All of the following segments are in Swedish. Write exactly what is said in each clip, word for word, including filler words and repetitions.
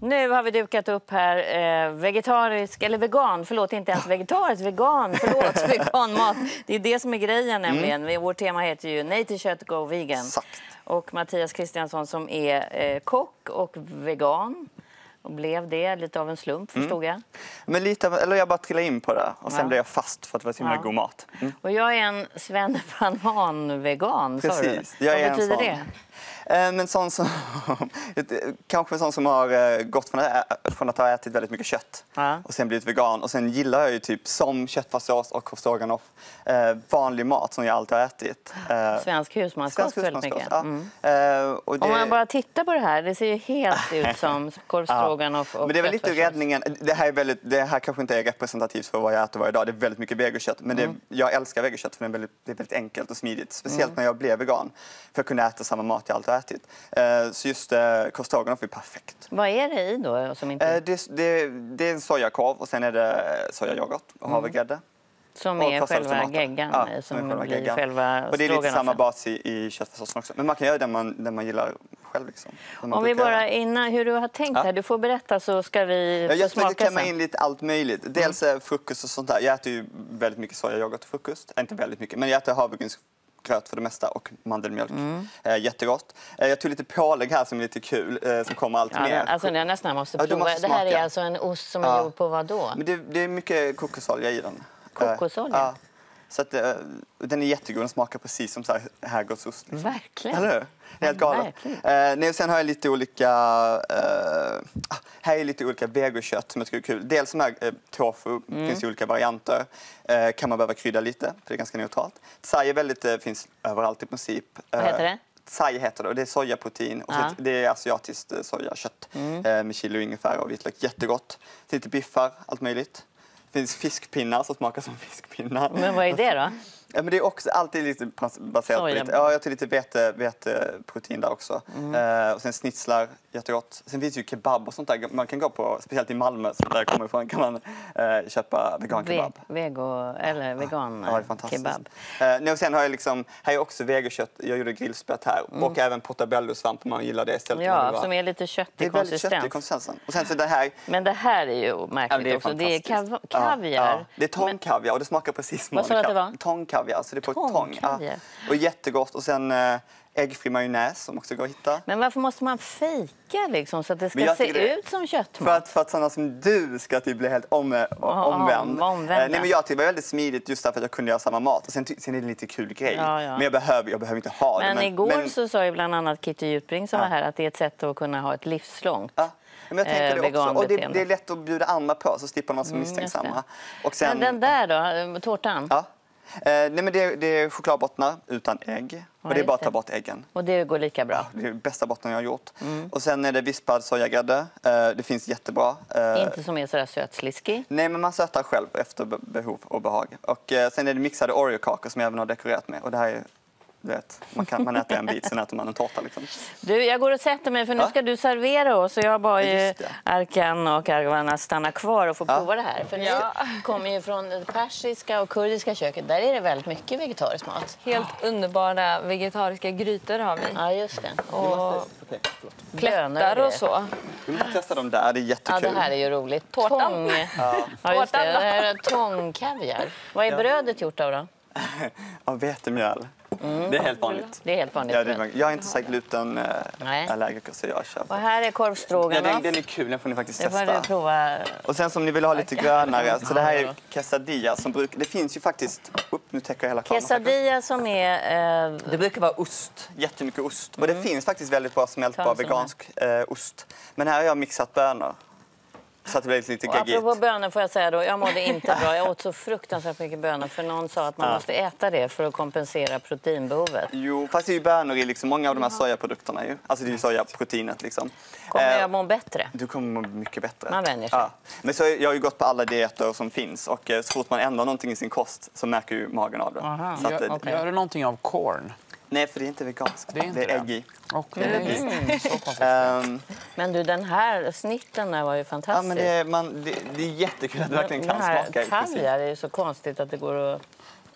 Nu har vi dukat upp här eh, vegetarisk, eller vegan, förlåt, inte ens vegetarisk, vegan, förlåt, veganmat. Det är det som är grejen nämligen. Mm. Vårt tema heter ju Nej till kött, go vegan. Exakt. Och Mattias Kristiansson som är eh, kock och vegan. Och blev det lite av en slump, förstod mm. jag. Men lite, eller jag bara trillade in på det. Och sen ja. blev jag fast för att det var så himla ja. god mat. Mm. Och jag är en svennebanan-vegan, sa du. Precis. Jag är Vad betyder en sån. det? Men sån som, kanske sån som har gått från att, från att ha ätit väldigt mycket kött ja. och sen blivit vegan. Och sen gillar jag ju typ som köttfärssås och korvstroganoff eh, vanlig mat som jag alltid har ätit. Eh, Svensk husmanskost väldigt mycket. Ja. Mm. Eh, och det... Om man bara tittar på det här, det ser ju helt ut som korvstroganoff och men det är väl lite räddningen. Det här, är väldigt, det här kanske inte är representativt för vad jag äter varje dag. Det är väldigt mycket vegokött. Men mm. det, jag älskar vegokött för det är, väldigt, det är väldigt enkelt och smidigt. Speciellt mm. när jag blev vegan. För att kunna äta samma mat jag alltid har ätit. Så just eh, korvstroganoff är perfekt. Vad är det i då? Som inte... eh, det, det, det är en sojakorv och sen är det sojayoghurt och mm. havregrädde. Som är själva geggan. Ja, som, som är själva blir geggan. själva och det är lite samma bas i, i köttfärssåsen också. Men man kan göra det man, det man gillar själv. Liksom. Om vi bara innan hur du har tänkt ja. här, du får berätta så ska vi ja, jag smaka sen. Jag klämma in lite allt möjligt. Dels mm. frukost och sånt där. Jag äter ju väldigt mycket sojayoghurt till frukost. Inte väldigt mycket, men jag äter havregryns gröt för det mesta och mandelmjölk. Mm. Eh, jättegott. Eh, jag tog lite pålägg här som är lite kul, eh, som kommer allt ja, mer. Alltså jag nästan måste prova. Ja, måste det här är alltså en ost som ja. är gjord på vad då? Men det, det är mycket kokosolja i den. Kokosolja? Eh, ja. Så att, eh, den är jättegod, den smakar precis som så här herrgårdsost. Liksom. Verkligen? Eller hur? Helt galet. Eh, nej, sen har jag lite olika, eh, här är lite olika vegokött som jag tycker är kul. Dels som här eh, tofu, mm. finns ju olika varianter. Eh, kan man behöva krydda lite, för det är ganska neutralt. Tsai är väldigt, eh, finns överallt i princip. Vad heter det? Tsai heter det och det är sojaprotein. Och ja. så det är asiatiskt eh, sojakött mm. eh, med chili och ingefära och vitlök. Jättegott. Lite biffar, allt möjligt. Det finns fiskpinnar som smakar som fiskpinnar. Men vad är det då? Ja, men det är också alltid lite baserat Soja. på lite. Ja, jag tar lite vete, veteprotein där också. Mm. Uh, och sen snitslar, jättegott. Sen finns ju kebab och sånt där. Man kan gå på, speciellt i Malmö, så där jag kommer ifrån, kan man uh, köpa vegan kebab. Ve vego eller vegan ja, det är fantastiskt. kebab. Uh, nu, och sen har jag liksom, här är också vegokött. Jag gjorde grillspett här. Mm. Och även portobello-svamp om man gillar det istället. Ja, som är lite köttig konsistens. Det är väldigt köttig konsistensen. Och sen så det här. Men det här är ju märkligt ja, det är också. Det är kav kaviar. Ja, ja. Det är tångkaviar och det smakar precis som vad sa att det var? Tångkaviar. Så det är på tång. Ja. Och jättegott. Och sen äh, äggfri majonnäs som också går att hitta. Men varför måste man fejka liksom, så att det ska se det, ut som köttmat? För att, för att sådana som du ska typ bli helt om, oh, omvänd. Oh, omvända. äh, nej, men jag tyckte det var väldigt smidigt just därför att jag kunde göra samma mat. Och sen, sen är det lite kul grej. Ja, ja. Men jag behöver, jag behöver inte ha men det. Men igår men... så sa ju bland annat Kitty Jutbring som ja. var här att det är ett sätt att kunna ha ett livslångt. Ja. Men jag tänker det också. Och det, det är lätt att bjuda andra på så slipper man vara så misstänksamma. Mm, och sen, men den där då, tårtan? Ja. Eh, nej, men det, det är chokladbottnar utan ägg. Ja, och det är bara att ta bort äggen. Och det går lika bra? Ja, det är bästa botten jag har gjort. Mm. Och sen är det vispad sojagrädde. Eh, det finns jättebra. Eh, Inte som är sådär sötsliskig? Nej, men man sötar själv efter behov och behag. Och eh, sen är det mixade Oreo-kakor som jag även har dekorerat med. Och det här är... Vet, man kan man äter en bit, sen äter man en tårta. Liksom. Du, jag går och sätter mig för nu ja? ska du servera oss. Och jag bara ju Arkan och Argavana stanna kvar och få ja. prova det här. För ja. ni kommer ju från det persiska och kurdiska köket. Där är det väldigt mycket vegetarisk mat. Helt ja. underbara vegetariska grytor har vi. Ja, just det. Och okay, plättar och så. Vi måste testa dem där, det är jättekul. Ja, det här är ju roligt. Tårtan. Tång. Ja. Ja, just det. Det här är tångkaviar. Vad är ja. brödet gjort av då? Av vetemjöl. Mm. Det är helt vanligt. Det är helt vanligt. Ja, det är, jag är inte så glutenallergiker så jag köper. Och här är korvstroganoff. Ja, den, den är kul, den får ni faktiskt det testa. Får du prova. Och sen som ni vill ha lite grönare, så det här är quesadilla som brukar, det finns ju faktiskt, upp nu täcker jag hela kameran. Quesadilla som är... Eh... Det brukar vara ost, jättemycket ost. Mm. Och det finns faktiskt väldigt bra smältbar vegansk eh, ost. Men här har jag mixat bönor. Så att det blev lite gaggigt. Apropå bönor får jag säga då, jag mådde inte bra. Jag åt så fruktansvärt mycket bönor för någon sa att man ja. måste äta det för att kompensera proteinbehovet. Jo, fast det är ju bönor i liksom många av de här sojaprodukterna ju. Alltså det är ju sojaproteinet liksom. Kommer jag må bättre? Du kommer må mycket bättre. Man vänjer sig. Ja. Men så jag har ju gått på alla dieter som finns och så fort man ändrar någonting i sin kost så märker ju magen av det. Aha. Så att, gör, okay. gör du någonting av korn? Nej, för det är inte veganskt. Det är, inte det är ägg i. Okay. Mm. Så um, men du, den här snitten där var ju fantastisk. Ja, men det är, man, det, det är jättekul att det verkligen kan smaka. Den här kaviar är ju så konstigt att det går att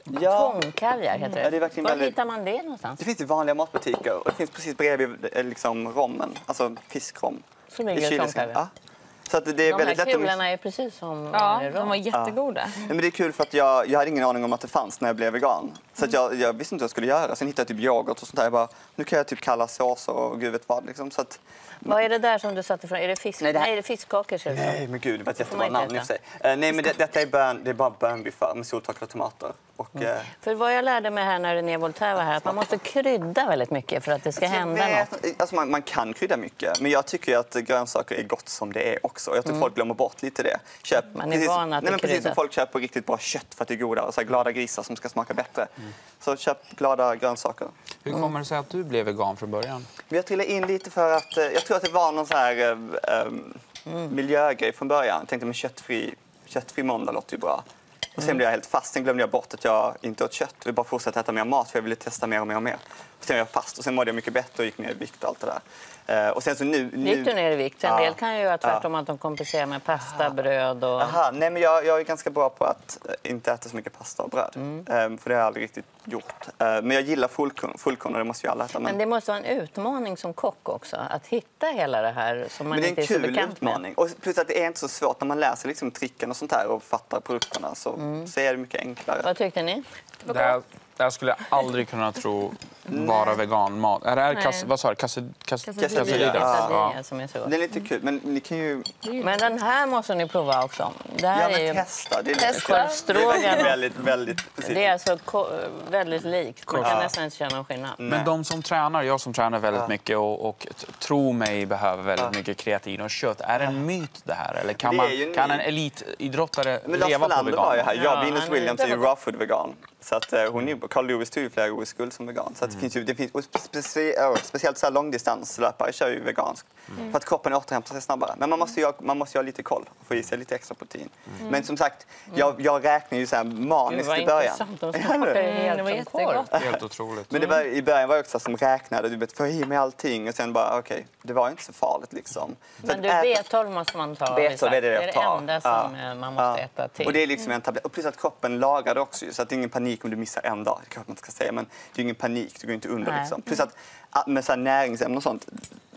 Ja. Tångkaviar heter det. Ja, det är verkligen Var väldigt... hittar man det någonstans? Det finns i vanliga matbutiker och det finns precis bredvid liksom, rommen, alltså fiskrom. Så ligger tångkaviar. Ja. Så att det är de väldigt här lätt att... kulorna är precis som Ja, rom. de var jättegoda. Ja. Men det är kul för att jag, jag hade ingen aning om att det fanns när jag blev vegan. Så att jag, jag visste inte vad jag skulle göra. Sen hittade jag typ yoghurt och sånt där. Jag bara, nu kan jag typ kalla såser och gud vet vad. Liksom. Så att, vad är det där som du satte från? Är det fisk? Nej, det här... Nej, är det fiskkakor? Ser det som. Nej, men gud, det var ett jättebra man namn i och för sig. Uh, nej, men det, detta är, bön, det är bara bönbiffar med soltorkade tomater. Och, uh... För vad jag lärde mig här när René Voltaire var här, att man måste krydda väldigt mycket för att det ska alltså, hända vet, något. alltså, man, man kan krydda mycket, men jag tycker att grönsaker är gott som det är också. Jag tror mm. folk glömmer bort lite det. Köp, man är precis, van att nej, men det precis som folk köper riktigt bra kött för att det är goda, så här, glada grisar som ska smaka bättre. Mm. Så köp glada grönsaker. Hur kommer det sig att du blev vegan från början? Jag trillade in lite för att jag tror att det var någon så här um, mm. miljögrej från början. Jag tänkte med köttfri, köttfri måndag låter ju bra. Och sen mm. blev jag helt fast. Sen glömde jag bort att jag inte åt kött. Jag bara fortsatte äta mer mat för jag ville testa mer och mer och mer. Och sen var jag fast och sen mådde jag mycket bättre och gick ner i vikt och allt det där. Uh, och sen så nu, nu... Gick du ner i vikt? En ja. del kan ju göra tvärtom ja. att de kompenserar med pasta, Aha. bröd och... Aha. Nej, men jag, jag är ganska bra på att inte äta så mycket pasta och bröd. Mm. Um, för det har jag aldrig riktigt gjort. Uh, men jag gillar fullkorn, fullkorn och det måste ju alla äta. Men... men det måste vara en utmaning som kock också. Att hitta hela det här som man inte är så bekant med. Men det är en kul utmaning. Och plus att det är inte så svårt när man läser liksom tricken och sånt här och fattar produkterna så, mm. så är det mycket enklare. Vad tyckte ni? Det här, det här skulle jag aldrig kunna tro vara veganmat. Är det här kass, vad sa du? Kasse, kass, Quesadilla. Ja. Som är så. Det är lite kul, men ni kan ju... Men den här måste ni prova också. Det här ja, men är ju... testa. Det är, testa. det är väldigt, väldigt... Precis. Det är alltså väldigt likt. Man kan ja. nästan inte känna någon skillnad. Nej. Men de som tränar, jag som tränar väldigt ja. mycket och, och tro mig behöver väldigt ja. mycket kreatin och kött. Är det en myt det här? Eller kan, man, kan en elitidrottare men leva på vegan? Var ju här. Jag, Venus ja, Williams är ju raw food vegan. Så att uh, hon är Carl Lewis tog ju flera O S-guld som vegan. Så att mm. det finns ju, det finns, och specie, oh, speciellt så här långdistanslöpare kör ju vegansk. Mm. För att kroppen återhämtar sig snabbare. Men man måste ju ha, man måste ju ha lite koll och få i sig lite extra protein. Mm. Men som sagt, jag, jag räknar ju så här maniskt i början. Det var mm, det var jättegott. Helt otroligt. Men det var, i början var jag också som räknade. Du vet, få i mig allting och sen bara okej, okay, det var inte så farligt liksom. Så men du, B tolv måste man ta. B tolv är det jag tar. Det är det enda som ja. man måste ja. äta till. Och det är liksom en tablett. Och plus att kroppen lagar det också så att det är ingen panik om du missar en dag. Det kan man ska säga, men det är ingen panik. Du går inte under liksom. Plus att med så här näringsämnen och sånt.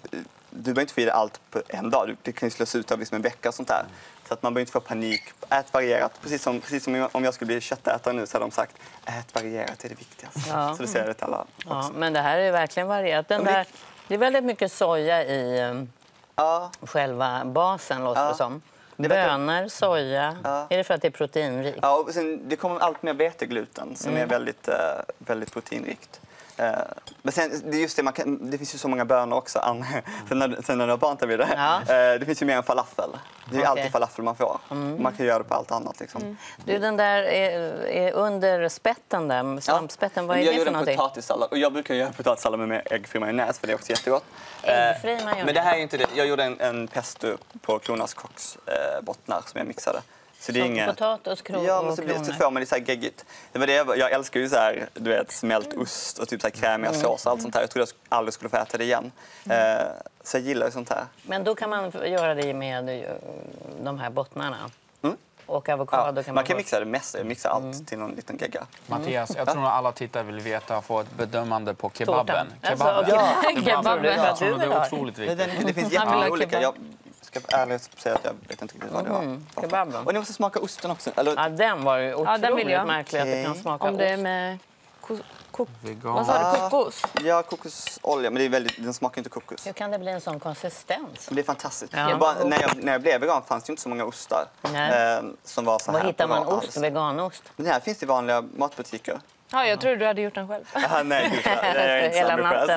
Du behöver inte få i dig allt på en dag. Du, det kan ju slås ut av liksom en vecka och sånt där. Så att man behöver inte få panik. Ät varierat. Precis som, precis som om jag skulle bli köttätare nu så hade de sagt ät varierat är det viktigaste. Ja. Så det säger jag till alla också. Ja, men det här är verkligen varierat. Den där, det är väldigt mycket soja i ja. själva basen, låter ja. det som. Bönor, soja. Ja. Är det för att det är proteinrikt? Ja, och sen, det kommer allt mer vetegluten som mm. är väldigt, uh, väldigt proteinrikt. Uh, men sen, det, är just det, man kan, det finns ju så många bönor också. Mm. sen, när, sen när du har barn tar vi det. Ja. Uh, det finns ju mer än falafel. Det är okay. alltid falafel man får. Mm. Man kan göra det på allt annat. Liksom. Mm. Du, den där är, är under spetten där, svampspetten, vad är jag det för någonting? Jag gör potatissallad och jag brukar göra potatissallad med äggfri majonnäs för det är också jättegott. Äggfri majonnäs? Men det här är inte det. Jag gjorde en, en pesto på Kronas Kocks eh, bottnar som jag mixade. Så det är inga... potatis, kron ja, men så, blir, så får man det så här geggigt. Det var det jag, jag älskar ju så här, du vet, smält ost och typ så här krämiga mm. sås och allt sånt här. Jag trodde jag aldrig skulle få äta det igen. Mm. Eh, så jag gillar ju sånt här. Men då kan man göra det med de här bottnarna? Mm. Och avokado ja, kan man... Man kan mixa det mesta. Jag mixar allt mm. till någon liten gegga. Mattias, jag tror att alla tittare vill veta och få ett bedömande på kebaben. Kebaben. Alltså, ja. Kebaben. Jag tror det är otroligt viktigt. Det, det, det finns jättemånga olika. Jag ska ärligt säga att jag vet inte riktigt vad det var. Mm. Kebaben. Och ni måste smaka osten också. Eller... Ja, den var ju otroligt ja, den märklig att det kan smaka om det är med kok... Vad sa du? Kokos? Ja, kokosolja. Men det är väldigt, den smakar inte kokos. Hur kan det bli en sån konsistens? Det är fantastiskt. Ja. Jag bara, när, jag, när jag blev vegan fanns det inte så många ostar. Eh, som var så här. Var hittar man ost? Alls. Veganost? Den här finns i vanliga matbutiker. Ja, jag tror du hade gjort den själv. Aha, nej, det är inte hela natten.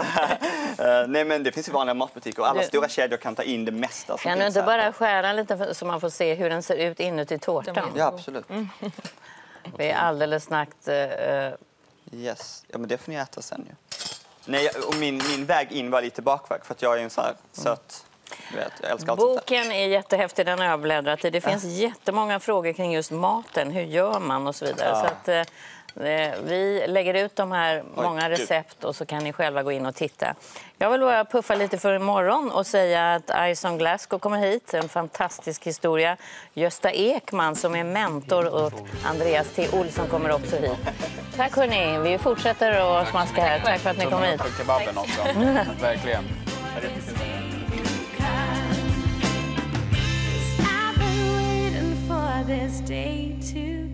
uh, nej, men det finns i vanliga matbutiker och alla du, stora kedjor kan ta in det mesta. Som kan du inte här. Bara skära lite så man får se hur den ser ut inuti tårtan? Ja, absolut. Mm. Vi är alldeles snackt... Uh, yes, ja, men det får ni äta sen ju. Nej, och min, min väg in var lite bakväg för att jag är en så här söt... Du vet, jag älskar allt boken sånt där. är jättehäftig, den har jag bläddrat i. Det finns ja. jättemånga frågor kring just maten. Hur gör man och så vidare. Ja. Så att, Vi lägger ut de här många recept och så kan ni själva gå in och titta. Jag vill bara puffa lite för imorgon och säga att Ison Glasgow kommer hit. En fantastisk historia. Gösta Ekman som är mentor åt Andreas T. Olsson kommer också hit. Tack hörni, vi fortsätter att smaska här. Tack för att ni kom hit. För kebaben också. Verkligen. I've been waiting for this day to